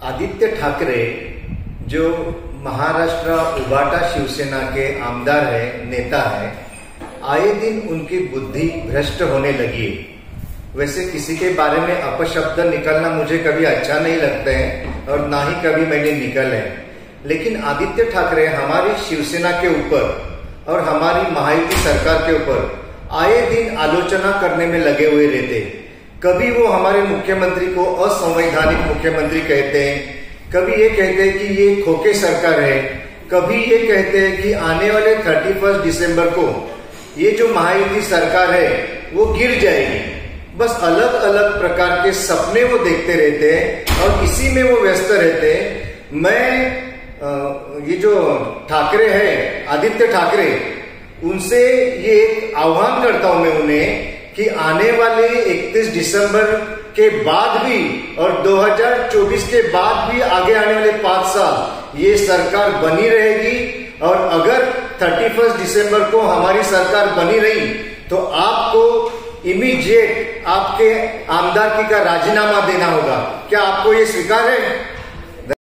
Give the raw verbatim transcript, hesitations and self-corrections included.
आदित्य ठाकरे जो महाराष्ट्र उबाटा शिवसेना के आमदार है, नेता है, आए दिन उनकी बुद्धि भ्रष्ट होने लगी है। वैसे किसी के बारे में अपशब्द निकलना मुझे कभी अच्छा नहीं लगता है और ना ही कभी मैंने निकल है, लेकिन आदित्य ठाकरे हमारी शिवसेना के ऊपर और हमारी महायुति सरकार के ऊपर आए दिन आलोचना करने में लगे हुए रहते। कभी वो हमारे मुख्यमंत्री को असंवैधानिक मुख्यमंत्री कहते हैं, कभी ये कहते हैं कि ये खोखे सरकार है, कभी ये कहते हैं कि आने वाले थर्टी फर्स्ट दिसंबर को ये जो महायुति सरकार है वो गिर जाएगी। बस अलग अलग प्रकार के सपने वो देखते रहते हैं और इसी में वो व्यस्त रहते हैं। मैं ये जो ठाकरे है, आदित्य ठाकरे, उनसे ये एक आह्वान करता हूं मैं उन्हें कि आने वाले इकतीस दिसंबर के बाद भी और दो हज़ार चौबीस के बाद भी आगे आने वाले पांच साल ये सरकार बनी रहेगी और अगर थर्टी फर्स्ट दिसंबर को हमारी सरकार बनी रही तो आपको इमीडिएट आपके आमदारकी का राजीनामा देना होगा। क्या आपको ये स्वीकार है?